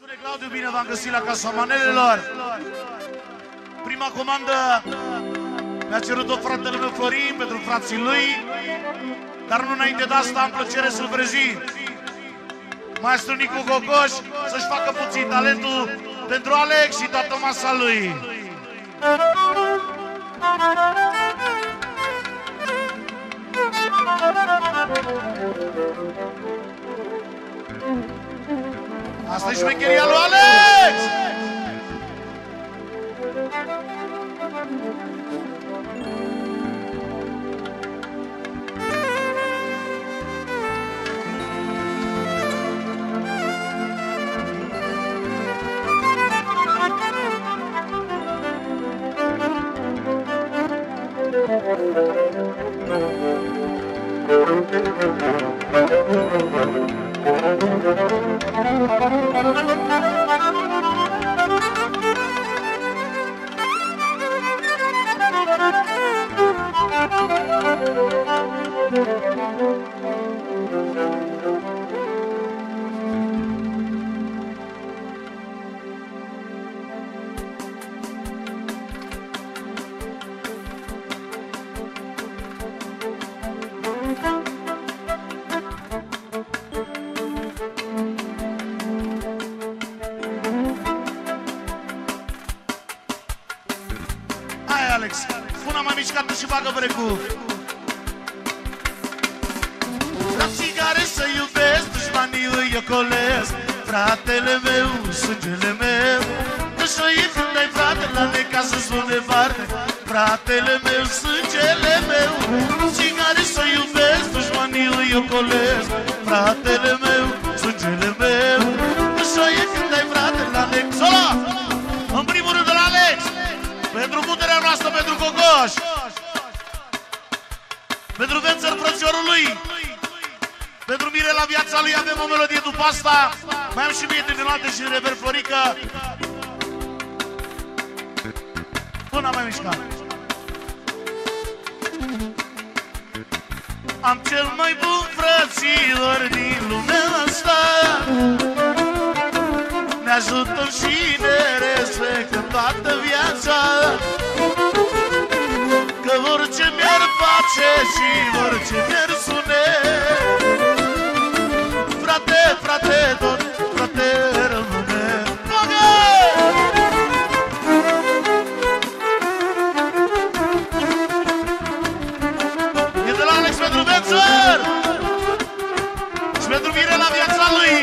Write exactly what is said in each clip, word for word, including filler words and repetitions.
Spune Claudiu, bine v-am găsit la Casa Manelelor. Prima comandă mi-a cerut-o fratele meu Florin pentru frații lui, dar nu înainte de asta am plăcere să-l prezint. Maestru Nicu Gogoș să-și facă puțin talentul pentru Alex și toată masa lui. Asta e șmecheria lui Alex! Alex, până mai mișcată și bagă brecu. Frații care să iubesc, dușmanii îi ocolesc. Fratele meu, sângele meu, dă-și-o-i când ai frate, la necaz să spune foarte. Fratele meu, sângele meu, frații care să iubesc, dușmanii îi ocolesc. Fratele meu, sângele meu, dă-și-o-i când ai frate, la necaz. Sola! În primul rând de la Alex, pentru puterea noastră, pentru Gogoș, pentru Vențăr, frățiorul lui, pentru Mirela, viața lui, avem o melodie după asta. Mai am și prieteni din alte și Rever Florică. Până am mai mișcat. Am cel mai bun frățior din lumea asta, ne ajutăm și ne respectăm toată viața. Că orice mi-ar face și orice mi-ar sune, frate, frate, tot frate rămâne. E de la Alex pentru Vențăr și pentru Mirela, viața lui.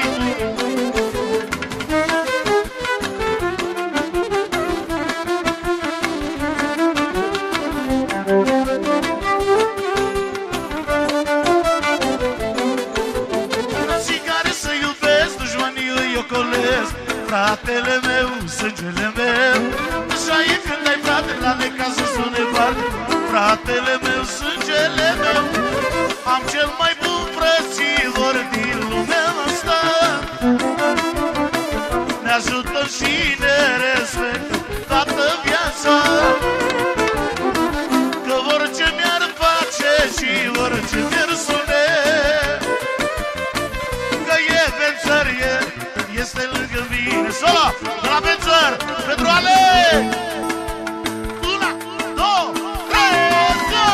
Fratele meu, sângele meu, așa e când ai frate, la necaz să sune foarte. Fratele meu, sângele meu, am cel mai bun frățior din lumea asta, ne ajută și ne respectă toată viața. Că orice mi-ar face și orice mi-ar sune, că e Vențăr, e, este lângă mine. Solo, de la Vențăr, pentru Alex! Una, două, trei,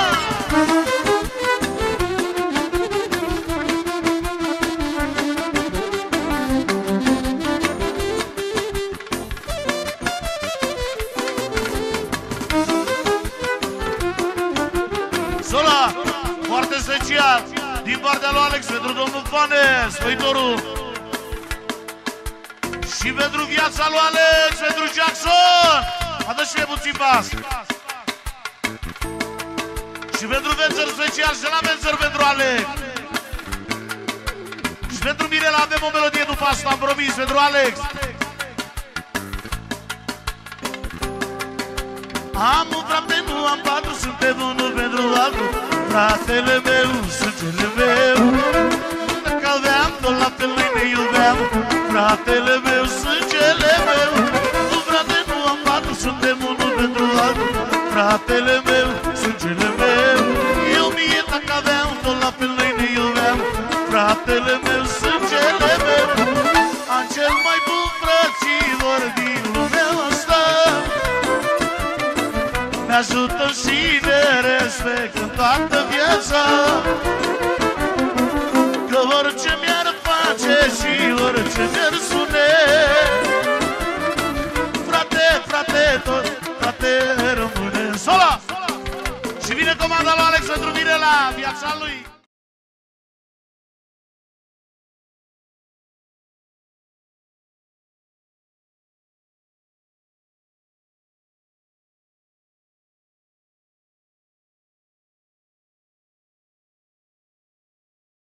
Solo, foarte special, din partea lui Alex, pentru domnul Pane, spăitorul. Și pentru viața lui Alex, pentru Jackson, adă-și puțin bas. Și pentru Vențăr special, și la Vențăr pentru Alex. Și pentru Mirela avem o melodie după asta, am promis, pentru Alex. Am un frate, nu am patru, suntem unul pentru altul. Fratele meu, sângele meu, dacă aveam, tot la fel noi ne iubeam. Fratele meu, sângele meu, cu frate nu am patru, suntem unul pentru altul. Fratele meu, sângele meu, eu mie dacă aveam, tot la fel noi ne iubeam. Fratele meu, sângele meu, am cel mai bun frate. ajută și ne respectă în toată viața. Că orice mi-ar face și orice mi-ar sune, frate, frate, tot, frate rămâne. Sola! Și vine comanda lui Alex pentru mine la viața lui.